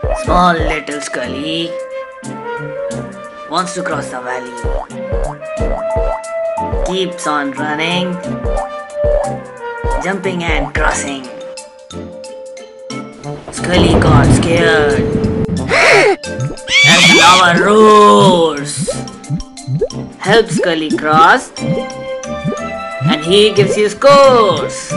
Small little Skully wants to cross the valley. Keeps on running, jumping and crossing. Skully got scared as the lava roars. Help Skully cross and he gives you scores.